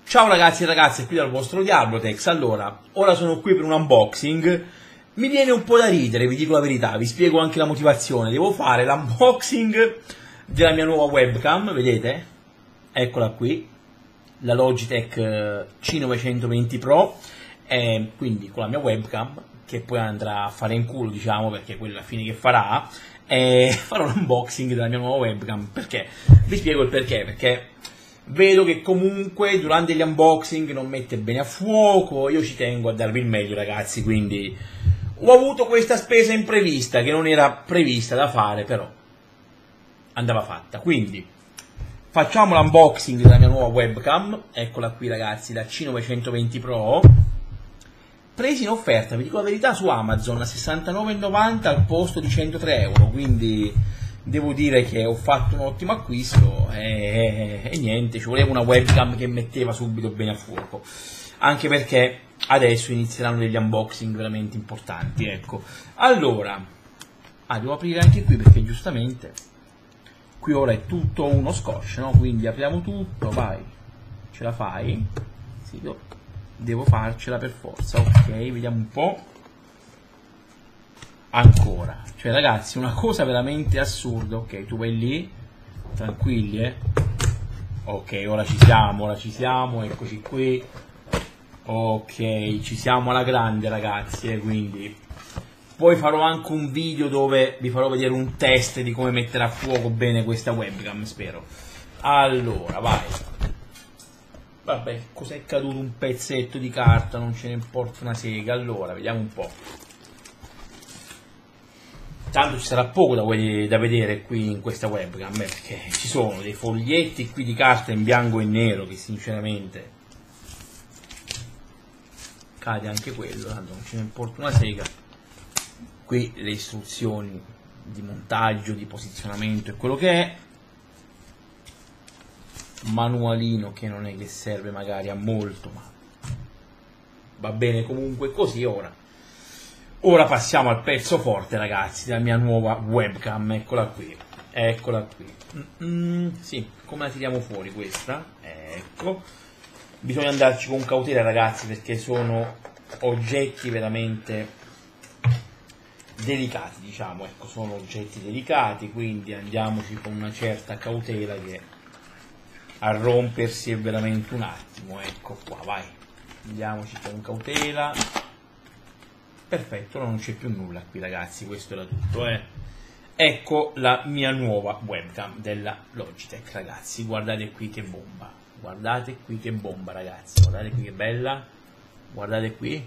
Ciao ragazzi e ragazze, qui dal vostro Diablotex. Allora, ora sono qui per un unboxing. Mi viene un po' da ridere, vi dico la verità, vi spiego anche la motivazione. Devo fare l'unboxing della mia nuova webcam, vedete? Eccola qui, la Logitech C920 Pro, quindi con la mia webcam, che poi andrà a fare in culo, diciamo, perché quella alla fine che farà, farò l'unboxing della mia nuova webcam. Perché? Vi spiego il perché, vedo che comunque durante gli unboxing non mette bene a fuoco, io ci tengo a darvi il meglio ragazzi, quindi ho avuto questa spesa imprevista che non era prevista da fare, però andava fatta. Quindi facciamo l'unboxing della mia nuova webcam, eccola qui ragazzi, la C920 Pro, presi in offerta, vi dico la verità, su Amazon a 69,90 al posto di 103 euro, quindi devo dire che ho fatto un ottimo acquisto e niente, ci voleva una webcam che metteva subito bene a fuoco, anche perché adesso inizieranno degli unboxing veramente importanti, ecco. Allora, devo aprire anche qui perché giustamente qui ora è tutto uno scotch, no? Quindi apriamo tutto, vai, ce la fai? Sì, devo farcela per forza, ok, vediamo un po'. Ancora, cioè ragazzi, una cosa veramente assurda. Ok, tu vai lì, tranquilli, ok, ora ci siamo, eccoci qui. Ok, ci siamo alla grande ragazzi, quindi poi farò anche un video dove vi farò vedere un test di come mettere a fuoco bene questa webcam, spero. Allora, vai. Vabbè, cos'è caduto? Un pezzetto di carta, non ce ne importa una sega. Allora, vediamo un po'. Tanto ci sarà poco da vedere qui in questa webcam, perché ci sono dei foglietti qui di carta in bianco e nero che sinceramente cade anche quello, tanto non ce ne importa una sega. Qui le istruzioni di montaggio, di posizionamento e quello che è, manualino che non è che serve magari a molto, ma va bene comunque così. Ora passiamo al pezzo forte ragazzi, della mia nuova webcam, eccola qui, sì, come la tiriamo fuori questa? Ecco, bisogna andarci con cautela ragazzi, perché sono oggetti veramente delicati, diciamo, ecco, sono oggetti delicati, quindi andiamoci con una certa cautela, che a rompersi è veramente un attimo, ecco qua, vai, andiamoci con cautela. Perfetto, non c'è più nulla qui ragazzi, questo era tutto, Ecco la mia nuova webcam della Logitech ragazzi, guardate qui che bomba, guardate qui che bomba ragazzi, guardate qui che bella, guardate qui.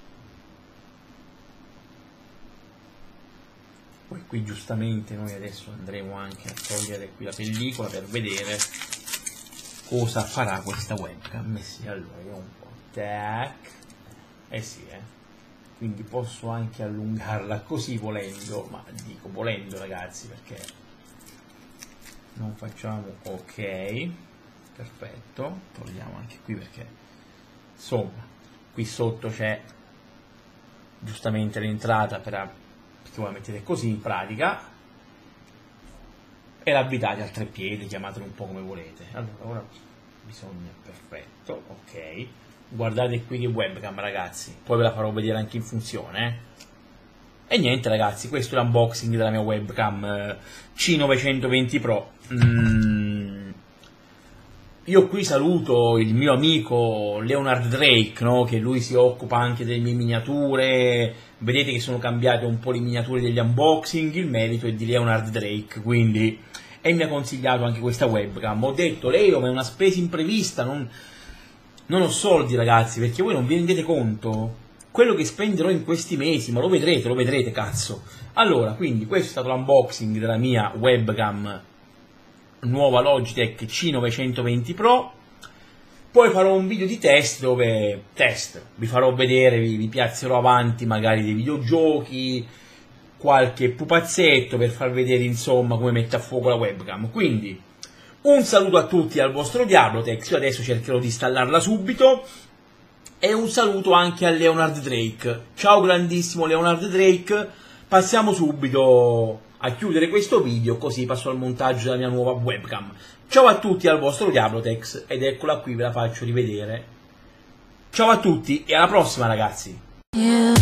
Poi qui giustamente noi adesso andremo anche a togliere qui la pellicola per vedere cosa farà questa webcam. Sì, allora vediamo un po', tac, sì, quindi posso anche allungarla così volendo, ma dico volendo ragazzi, perché non facciamo, ok, perfetto, togliamo anche qui perché insomma qui sotto c'è giustamente l'entrata perché voi la mettete così in pratica e l'abitate al treppiedi, chiamatelo un po' come volete. Allora ora bisogna, perfetto, ok, guardate qui che webcam ragazzi, poi ve la farò vedere anche in funzione, E niente ragazzi, questo è l'unboxing della mia webcam C920 Pro. Io qui saluto il mio amico Leonard Drake, no? Che lui si occupa anche delle mie miniature, vedete che sono cambiate un po' le miniature degli unboxing, il merito è di Leonard Drake, quindi, e mi ha consigliato anche questa webcam. Ho detto, Leo, ma è una spesa imprevista, non ho soldi ragazzi, perché voi non vi rendete conto quello che spenderò in questi mesi, ma lo vedrete cazzo. Allora, quindi questo è stato l'unboxing della mia webcam nuova Logitech C920 Pro. Poi farò un video di test dove vi farò vedere, vi piazzerò avanti magari dei videogiochi, qualche pupazzetto per far vedere insomma come mette a fuoco la webcam. Quindi un saluto a tutti dal vostro Diablotex, io adesso cercherò di installarla subito, e un saluto anche a Leonard Drake. Ciao grandissimo Leonard Drake, passiamo subito a chiudere questo video, così passo al montaggio della mia nuova webcam. Ciao a tutti dal vostro Diablotex, ed eccola qui, ve la faccio rivedere. Ciao a tutti e alla prossima, ragazzi!